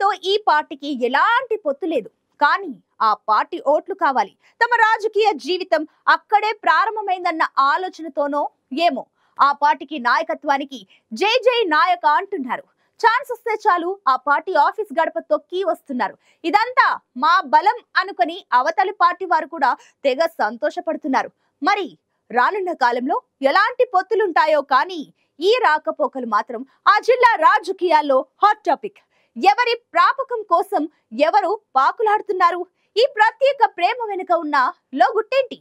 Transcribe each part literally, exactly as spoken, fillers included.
టీడీపీతో ఈ పార్టీకి ఎలాంటి పొత్తు లేదు. కానీ ఆ పార్టీ ఓట్లు కావాలి. తమ రాజకీయ జీవితం అక్కడే ప్రారంభమైందన్న ఆలోచనతోనో ఏమో ఆ పార్టీకి నాయకత్వానికి జై జై నాయక అంటున్నారు. ఛాన్స్ వస్తే చాలు ఆ పార్టీ ఆఫీస్ గడప తొక్కి వస్తున్నారు. ఇదంతా మా బలం అనుకుని అవతలి పార్టీ వారు కూడా తెగ సంతోషపడుతున్నారు. మరి రానున్న కాలంలో ఎలాంటి పొత్తులుంటాయో కానీ ఈ రాకపోకలు మాత్రం ఆ జిల్లా రాజకీయాల్లో హాట్ టాపిక్. ఎవరి ప్రాపకం కోసం ఎవరు పాకులాడుతున్నారు? ఈ ప్రత్యేక ప్రేమ వెనుక ఉన్న లోగుట్టేంటి?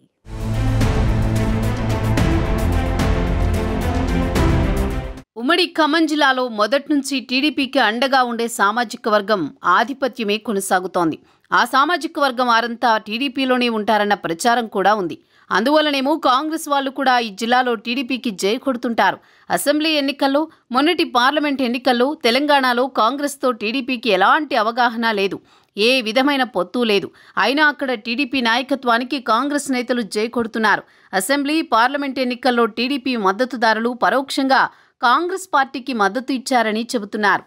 ఉమ్మడి ఖమ్మం జిల్లాలో మొదటి నుంచి టీడీపీకి అండగా ఉండే సామాజిక వర్గం ఆధిపత్యమే కొనసాగుతోంది. ఆ సామాజిక వర్గం వారంతా టీడీపీలోనే ఉంటారన్న ప్రచారం కూడా ఉంది. అందువల్లనేమో కాంగ్రెస్ వాళ్ళు కూడా ఈ జిల్లాలో టీడీపీకి జై కొడుతుంటారు. అసెంబ్లీ ఎన్నికల్లో, మొన్నటి పార్లమెంట్ ఎన్నికల్లో తెలంగాణలో కాంగ్రెస్తో టీడీపీకి ఎలాంటి అవగాహన లేదు, ఏ విధమైన పొత్తు లేదు. అయినా అక్కడ టీడీపీ నాయకత్వానికి కాంగ్రెస్ నేతలు జై కొడుతున్నారు. అసెంబ్లీ, పార్లమెంట్ ఎన్నికల్లో టీడీపీ మద్దతుదారులు పరోక్షంగా కాంగ్రెస్ పార్టీకి మద్దతు ఇచ్చారని చెబుతున్నారు.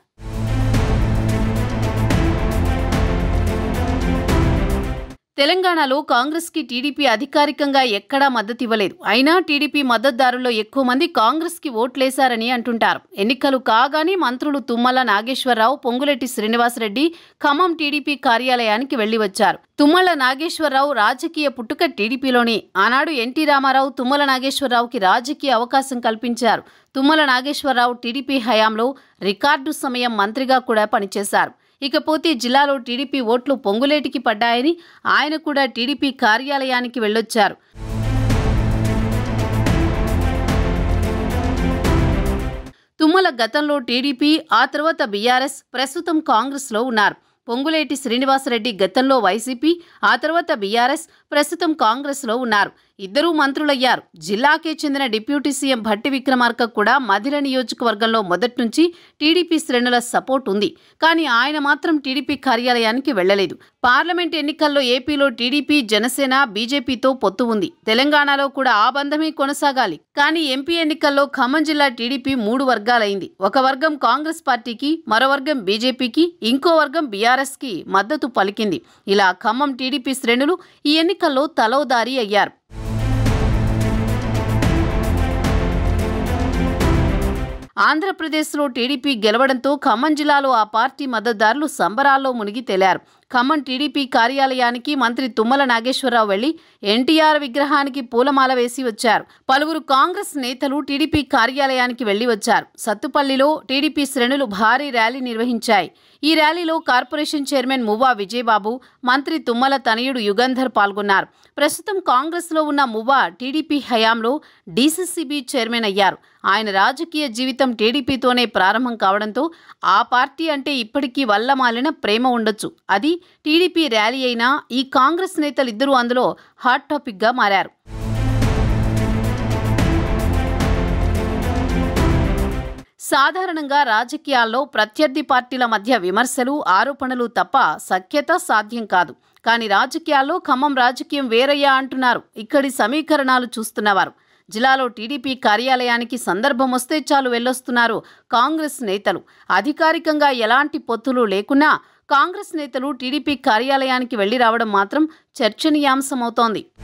తెలంగాణలో కాంగ్రెస్కి టీడీపీ అధికారికంగా ఎక్కడా మద్దతు ఇవ్వలేదు. అయినా టీడీపీ మద్దతుదారుల్లో ఎక్కువ మంది కాంగ్రెస్కి ఓట్లేశారని అంటుంటారు. ఎన్నికలు కాగానే మంత్రులు తుమ్మల నాగేశ్వరరావు, పొంగులేటి శ్రీనివాసరెడ్డి ఖమ్మం టీడీపీ కార్యాలయానికి వెళ్లి వచ్చారు. తుమ్మల నాగేశ్వరరావు రాజకీయ పుట్టుక టీడీపీలోనే. ఆనాడు ఎన్టీ రామారావు తుమ్మల నాగేశ్వరరావుకి రాజకీయ అవకాశం కల్పించారు. తుమ్మల నాగేశ్వరరావు టీడీపీ హయాంలో రికార్డు సమయం మంత్రిగా కూడా పనిచేశారు. ఇకపోతే జిల్లాలో టీడీపీ ఓట్లు పొంగులేటికి పడ్డాయని ఆయన కూడా టీడీపీ కార్యాలయానికి వెళ్ళొచ్చారు. తుమ్మల గతంలో టీడీపీ, ఆ తర్వాత బీఆర్ఎస్, ప్రస్తుతం కాంగ్రెస్లో ఉన్నారు. పొంగులేటి శ్రీనివాసరెడ్డి గతంలో వైసీపీ, ఆ తర్వాత బీఆర్ఎస్, ప్రస్తుతం కాంగ్రెస్లో ఉన్నారు. ఇద్దరూ మంత్రులయ్యారు. జిల్లాకే చెందిన డిప్యూటీ సీఎం భట్టి విక్రమార్క కూడా మధిర నియోజకవర్గంలో మొదటి నుంచి టీడీపీ శ్రేణుల సపోర్ట్ ఉంది. కానీ ఆయన మాత్రం టీడీపీ కార్యాలయానికి వెళ్లలేదు. పార్లమెంట్ ఎన్నికల్లో ఏపీలో టీడీపీ, జనసేన, బీజేపీతో పొత్తు ఉంది. తెలంగాణలో కూడా ఆ బంధమే కొనసాగాలి. కానీ ఎంపీ ఎన్నికల్లో ఖమ్మం జిల్లా టీడీపీ మూడు వర్గాలైంది. ఒక వర్గం కాంగ్రెస్ పార్టీకి, మరో వర్గం బీజేపీకి, ఇంకో వర్గం బీఆర్ఎస్కి మద్దతు పలికింది. ఇలా ఖమ్మం టీడీపీ శ్రేణులు ఈ ఎన్నికల్లో తలోదారి అయ్యారు. ఆంధ్రప్రదేశ్లో టీడీపీ గెలవడంతో ఖమ్మం జిల్లాలో ఆ పార్టీ మద్దతుదారులు సంబరాల్లో మునిగి తేలారు. ఖమ్మం టీడీపీ కార్యాలయానికి మంత్రి తుమ్మల నాగేశ్వరరావు వెళ్లి ఎన్టీఆర్ విగ్రహానికి పూలమాల వేసి వచ్చారు. పలువురు కాంగ్రెస్ నేతలు టీడీపీ కార్యాలయానికి వెళ్లి వచ్చారు. సత్తుపల్లిలో టీడీపీ శ్రేణులు భారీ ర్యాలీ నిర్వహించాయి. ఈ ర్యాలీలో కార్పొరేషన్ చైర్మన్ మువ్వా విజయబాబు, మంత్రి తుమ్మల తనయుడు యుగంధర్ పాల్గొన్నారు. ప్రస్తుతం కాంగ్రెస్లో ఉన్న మువ్వా టీడీపీ హయాంలో డీసీసీబీ చైర్మన్ అయ్యారు. ఆయన రాజకీయ జీవితం టీడీపీతోనే ప్రారంభం కావడంతో ఆ పార్టీ అంటే ఇప్పటికీ వల్లమాలిన ప్రేమ ఉండొచ్చు. అది టీడీపీ ర్యాలీ అయినా ఈ కాంగ్రెస్ నేతలిద్దరూ అందులో హాట్ టాపిక్గా మారారు. సాధారణంగా రాజకీయాల్లో ప్రత్యర్థి పార్టీల మధ్య విమర్శలు, ఆరోపణలు తప్ప సఖ్యత సాధ్యం కాదు. కానీ రాజకీయాల్లో ఖమ్మం రాజకీయం వేరయ్యా అంటున్నారు ఇక్కడి సమీకరణాలు చూస్తున్నవారు. జిల్లాలో టీడీపీ కార్యాలయానికి సందర్భం వస్తే చాలు వెళ్ళొస్తున్నారు కాంగ్రెస్ నేతలు. అధికారికంగా ఎలాంటి పొత్తులు లేకున్నా కాంగ్రెస్ నేతలు టీడీపీ కార్యాలయానికి వెళ్లి రావడం మాత్రం చర్చనీయాంశమవుతోంది.